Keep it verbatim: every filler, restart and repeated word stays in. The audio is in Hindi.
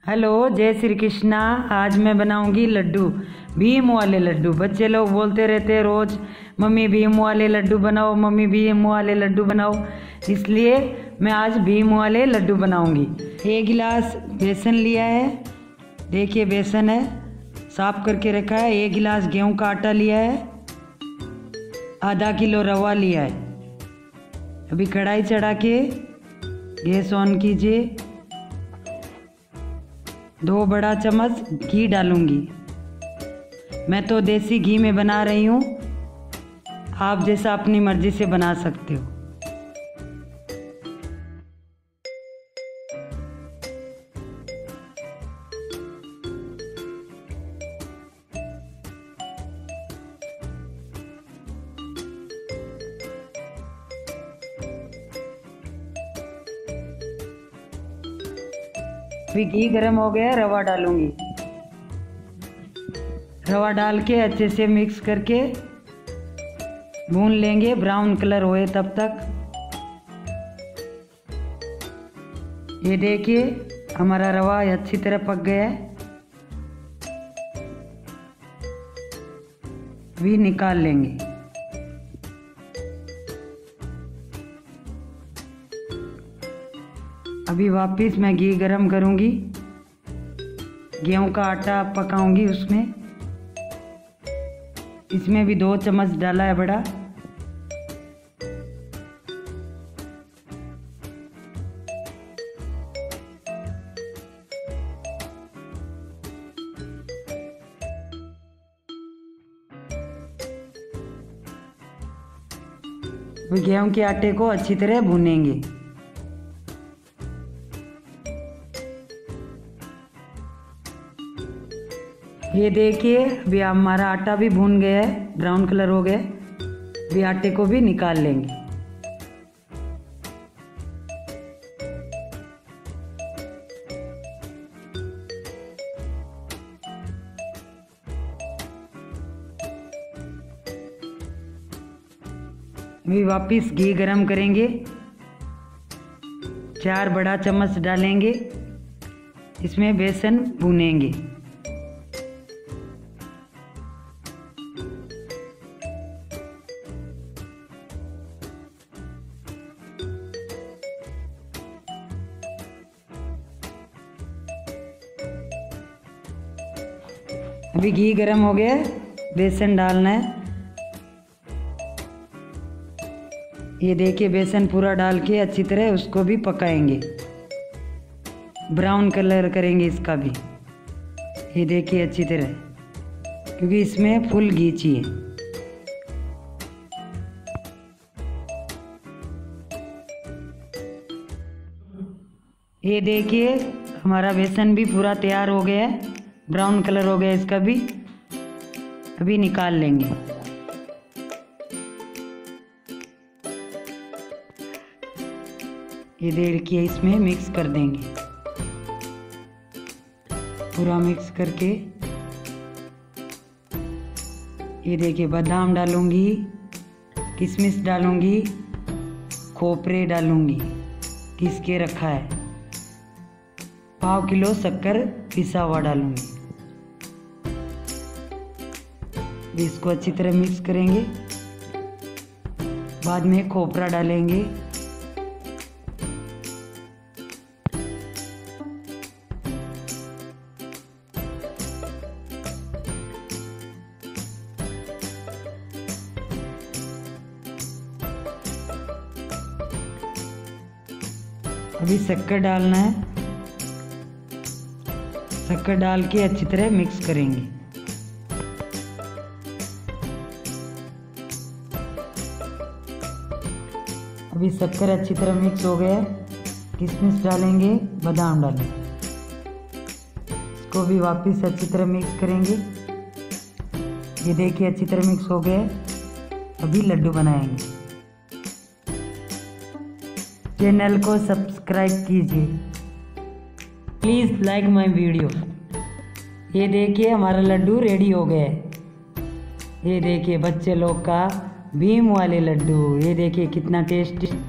हेलो, जय श्री कृष्णा। आज मैं बनाऊंगी लड्डू, भीम वाले लड्डू। बच्चे लोग बोलते रहते हैं रोज, मम्मी भीम वाले लड्डू बनाओ, मम्मी भीम वाले लड्डू बनाओ। इसलिए मैं आज भीम वाले लड्डू बनाऊंगी। एक गिलास बेसन लिया है, देखिए बेसन है, साफ करके रखा है। एक गिलास गेहूं का आटा लिया है, आधा किलो रवा लिया है। अभी कढ़ाई चढ़ा के गैस ऑन कीजिए। दो बड़ा चम्मच घी डालूंगी। मैं तो देसी घी में बना रही हूँ, आप जैसा अपनी मर्जी से बना सकते हो। अभी घी गर्म हो गया, रवा डालूंगी। रवा डाल के अच्छे से मिक्स करके भून लेंगे, ब्राउन कलर होए तब तक। ये देखिए हमारा रवा अच्छी तरह पक गया है। अभी निकाल लेंगे। अभी वापस मैं घी गरम करूंगी, गेहूं का आटा पकाऊंगी उसमें। इसमें भी दो चम्मच डाला है बड़ा। गेहूं के आटे को अच्छी तरह भूनेंगे। ये देखिए अभी हमारा आटा भी भून गया है, ब्राउन कलर हो गया। अभी आटे को भी निकाल लेंगे। अभी वापस घी गरम करेंगे, चार बड़ा चम्मच डालेंगे। इसमें बेसन भूनेंगे। अभी घी गरम हो गया, बेसन डालना है। ये देखिए बेसन पूरा डाल के अच्छी तरह उसको भी पकाएंगे, ब्राउन कलर करेंगे इसका भी। ये देखिए अच्छी तरह, क्योंकि इसमें फुल घी चाहिए। ये देखिए हमारा बेसन भी पूरा तैयार हो गया है, ब्राउन कलर हो गया इसका भी। अभी निकाल लेंगे। ये देखिए इसमें मिक्स कर देंगे, पूरा मिक्स करके। ये देखिए बादाम डालूंगी, किशमिश डालूंगी, खोपरे डालूंगी, किस के रखा है। पाव किलो शक्कर पिसा हुआ डालूंगी। इसको अच्छी तरह मिक्स करेंगे। बाद में खोपरा डालेंगे। अभी शक्कर डालना है। शक्कर डाल के अच्छी तरह मिक्स करेंगे। अभी शक्कर अच्छी तरह मिक्स हो गया, किशमिश डालेंगे, बादाम डालेंगे। इसको भी वापस अच्छी तरह मिक्स करेंगे। ये देखिए अच्छी तरह मिक्स हो गया। अभी लड्डू बनाएंगे। चैनल को सब्सक्राइब कीजिए, प्लीज़ लाइक माय वीडियो। ये देखिए हमारा लड्डू रेडी हो गया है। ये देखिए बच्चे लोग का भीम वाले लड्डू। ये देखिए कितना टेस्टी